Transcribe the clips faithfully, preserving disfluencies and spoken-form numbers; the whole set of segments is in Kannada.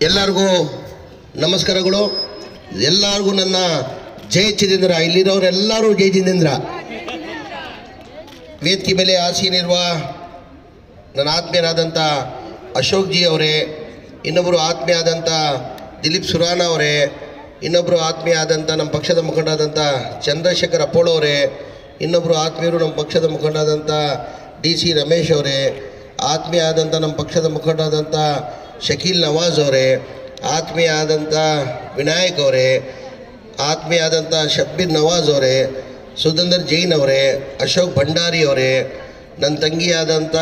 ಎಲ್ಲರಿಗೂ ನಮಸ್ಕಾರಗಳು. ಎಲ್ಲರಿಗೂ ನನ್ನ ಜೈ ಜಿತೇಂದ್ರ. ಇಲ್ಲಿರೋರೆಲ್ಲರೂ ಜೈ ಜಿತೇಂದ್ರ. ವೇದಿಕೆ ಮೇಲೆ ಆಸೀನಿರುವ ನನ್ನ ಆತ್ಮೀಯರಾದಂಥ ಅಶೋಕ್ ಜಿ ಅವರೇ, ಇನ್ನೊಬ್ಬರು ಆತ್ಮೀಯ ಆದಂಥ ದಿಲೀಪ್ ಸುರಾನ ಅವರೇ, ಇನ್ನೊಬ್ಬರು ಆತ್ಮೀಯ ಆದಂಥ ನಮ್ಮ ಪಕ್ಷದ ಮುಖಂಡರಾದಂಥ ಚಂದ್ರಶೇಖರ್ ಅಪ್ಪೋಳ್ ಅವರೇ, ಇನ್ನೊಬ್ಬರು ಆತ್ಮೀಯರು ನಮ್ಮ ಪಕ್ಷದ ಮುಖಂಡರಾದಂಥ ಡಿ ಸಿ ರಮೇಶ್ ಅವರೇ, ಆತ್ಮೀಯ ಆದಂಥ ನಮ್ಮ ಪಕ್ಷದ ಮುಖಂಡರಾದಂಥ ಶಕೀಲ್ ನವಾಜ್ ಅವರೇ, ಆತ್ಮೀಯ ಆದಂಥ ವಿನಾಯಕ್ ಅವರೇ, ಆತ್ಮೀಯ ಆದಂಥ ಶಬ್ಬೀರ್ ನವಾಜ್ ಅವರೇ, ಸುಧೀಂದರ್ ಜೈನ್ ಅವರೇ, ಅಶೋಕ್ ಭಂಡಾರಿ ಅವರೇ, ನನ್ನ ತಂಗಿಯಾದಂಥ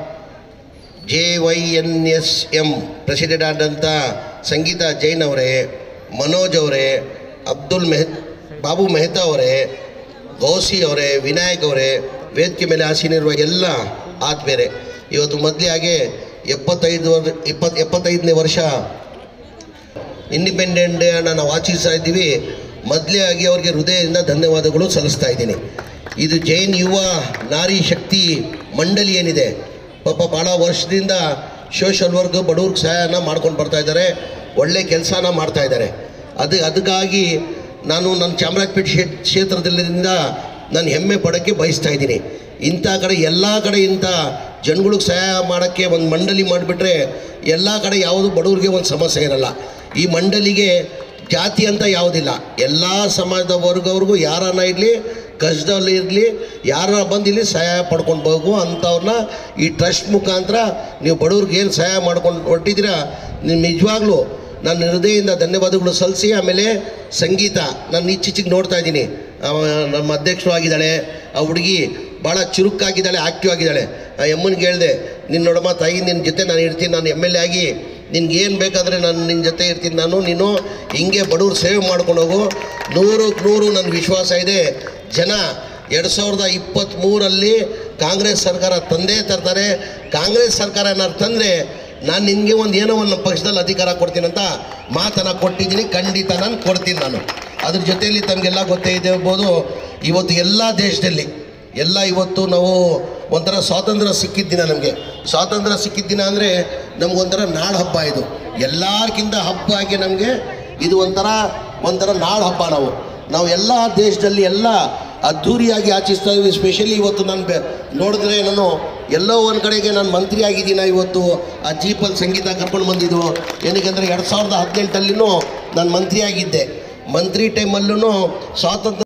J Y N S M president ಆದಂಥ ಸಂಗೀತಾ ಜೈನ್ ಅವರೇ, ಮನೋಜ್ ಅವರೇ, ಅಬ್ದುಲ್ ಮೆಹ್ ಬಾಬು ಮೆಹ್ತಾ ಅವರೇ, ಗೌಸಿ ಅವರೇ, ವಿನಾಯಕ್ ಅವರೇ, ವೇದಿಕೆ ಮೇಲೆ ಆಸೀನಿರುವ ಎಲ್ಲ ಆತ್ಮೀಯರೇ, ಇವತ್ತು ಮೊದಲಿಗೆ ಎಪ್ಪತ್ತೈದು ವರ್ ಇಪ್ಪತ್ತು ಎಪ್ಪತ್ತೈದನೇ ವರ್ಷ ಇಂಡಿಪೆಂಡೆಂಟ್ ಡೇ ನಾವು ಆಚರಿಸ್ತಾ ಇದ್ದೀವಿ. ಮೊದಲೇ ಆಗಿ ಅವರಿಗೆ ಹೃದಯದಿಂದ ಧನ್ಯವಾದಗಳು ಸಲ್ಲಿಸ್ತಾ ಇದ್ದೀನಿ. ಇದು ಜೈನ್ ಯುವ ನಾರಿ ಶಕ್ತಿ ಮಂಡಳಿ ಏನಿದೆ, ಪಾಪ ಭಾಳ ವರ್ಷದಿಂದ ಸೋಷಲ್ ವರ್ಕ್ ಬಡವ್ರಿಗೆ ಸಹಾಯನ ಮಾಡ್ಕೊಂಡು ಬರ್ತಾ ಇದ್ದಾರೆ, ಒಳ್ಳೆ ಕೆಲಸನ ಮಾಡ್ತಾ ಇದ್ದಾರೆ. ಅದು ಅದಕ್ಕಾಗಿ ನಾನು ನನ್ನ ಚಾಮರಾಜಪೇಟೆ ಕ್ಷೇತ್ರದಲ್ಲಿಂದ ನಾನು ಹೆಮ್ಮೆ ಪಡೋಕ್ಕೆ ಬಯಸ್ತಾ ಇದ್ದೀನಿ. ಇಂಥ ಕಡೆ ಎಲ್ಲ ಕಡೆ ಇಂಥ ಜನಗಳಿಗೆ ಸಹಾಯ ಮಾಡೋಕ್ಕೆ ಒಂದು ಮಂಡಳಿ ಮಾಡಿಬಿಟ್ರೆ ಎಲ್ಲ ಕಡೆ ಯಾವುದು ಬಡವ್ರಿಗೆ ಒಂದು ಸಮಸ್ಯೆ ಇರಲ್ಲ. ಈ ಮಂಡಳಿಗೆ ಜಾತಿ ಅಂತ ಯಾವುದಿಲ್ಲ, ಎಲ್ಲ ಸಮಾಜದ ವರ್ಗವ್ರಿಗೂ ಯಾರನ್ನ ಇರಲಿ, ಕಷ್ಟದಲ್ಲಿ ಇರಲಿ, ಯಾರನ್ನ ಬಂದು ಇಲ್ಲಿ ಸಹಾಯ ಪಡ್ಕೊಂಡು ಹೋಗು ಅಂಥವ್ರನ್ನ ಈ ಟ್ರಸ್ಟ್ ಮುಖಾಂತರ ನೀವು ಬಡವ್ರಿಗೆ ಏನು ಸಹಾಯ ಮಾಡ್ಕೊಂಡು ಹೊರಟಿದ್ದೀರಾ, ನೀವು ನಿಜವಾಗ್ಲೂ ನನ್ನ ಹೃದಯದಿಂದ ಧನ್ಯವಾದಗಳು ಸಲ್ಲಿಸಿ. ಆಮೇಲೆ ಸಂಗೀತ ನಾನು ಈಚೀಚೆಗೆ ನೋಡ್ತಾ ಇದ್ದೀನಿ, ನಮ್ಮ ಅಧ್ಯಕ್ಷರು ಆಗಿದ್ದಾಳೆ, ಆ ಹುಡುಗಿ ಭಾಳ ಚುರುಕಾಗಿದ್ದಾಳೆ, ಆ್ಯಕ್ಟಿವ್ ಆಗಿದ್ದಾಳೆ. ಆ ಎಮ್ಮನಿಗೆ ಹೇಳಿದೆ, ನಿನ್ನ ನೋಡಮ್ಮ ತಾಯಿ, ನಿನ್ನ ಜೊತೆ ನಾನು ಇರ್ತೀನಿ, ನಾನು ಎಮ್ ಎಲ್ ಎ ಆಗಿ ನಿನ್ಗೆ ಏನು ಬೇಕಾದರೆ ನಾನು ನಿನ್ನ ಜೊತೆ ಇರ್ತೀನಿ, ನಾನು ನೀನು ಹಿಂಗೆ ಬಡವ್ರು ಸೇವೆ ಮಾಡ್ಕೊಂಡು ಹೋಗು. ನೂರಕ್ಕೆ ನೂರು ನನ್ನ ವಿಶ್ವಾಸ ಇದೆ, ಜನ ಎರಡು ಸಾವಿರದ ಇಪ್ಪತ್ತ್ಮೂರಲ್ಲಿ ಕಾಂಗ್ರೆಸ್ ಸರ್ಕಾರ ತಂದೇ ತರ್ತಾರೆ. ಕಾಂಗ್ರೆಸ್ ಸರ್ಕಾರ ಏನಾದ್ರು ತಂದರೆ ನಾನು ನಿನಗೆ ಒಂದು ಏನೋ ಒಂದು ನಮ್ಮ ಪಕ್ಷದಲ್ಲಿ ಅಧಿಕಾರ ಕೊಡ್ತೀನಿ ಅಂತ ಮಾತನ್ನು ಕೊಟ್ಟಿದ್ದೀನಿ. ಖಂಡಿತ ನಾನು ಕೊಡ್ತೀನಿ. ನಾನು ಅದ್ರ ಜೊತೆಯಲ್ಲಿ ತಮಗೆಲ್ಲ ಗೊತ್ತೇ ಇದೆ ಇರ್ಬೋದು, ಇವತ್ತು ಎಲ್ಲ ದೇಶದಲ್ಲಿ ಎಲ್ಲ ಇವತ್ತು ನಾವು ಒಂಥರ ಸ್ವಾತಂತ್ರ್ಯ ಸಿಕ್ಕಿದ್ದಿನ, ನಮಗೆ ಸ್ವಾತಂತ್ರ್ಯ ಸಿಕ್ಕಿದ್ದಿನ ಅಂದರೆ ನಮಗೊಂಥರ ನಾಡು ಹಬ್ಬ. ಇದು ಎಲ್ಲರಿಗಿಂತ ಹಬ್ಬ ಆಗಿ ನಮಗೆ ಇದು ಒಂಥರ ಒಂಥರ ನಾಡು ಹಬ್ಬ. ನಾವು ನಾವು ಎಲ್ಲ ದೇಶದಲ್ಲಿ ಎಲ್ಲ ಅದ್ಧೂರಿಯಾಗಿ ಆಚರಿಸ್ತಾ ಇದ್ದೀವಿ. ಸ್ಪೆಷಲಿ ಇವತ್ತು ನಾನು ಬೆ ನೋಡಿದ್ರೆ ನಾನು ಎಲ್ಲೋ ಒಂದು ಕಡೆಗೆ ನಾನು ಮಂತ್ರಿ ಆಗಿದ್ದೀನಿ. ಇವತ್ತು ಆ ಜೀಪಲ್ಲಿ ಸಂಗೀತ ಕರ್ಕೊಂಡು ಬಂದಿದ್ದು ಏನಕ್ಕೆ ಎರಡು ಸಾವಿರದ ಹದಿನೆಂಟಲ್ಲಿನೂ ನಾನು ಮಂತ್ರಿ ಆಗಿದ್ದೆ. ಮಂತ್ರಿ ಟೈಮಲ್ಲೂ ಸ್ವಾತಂತ್ರ್ಯ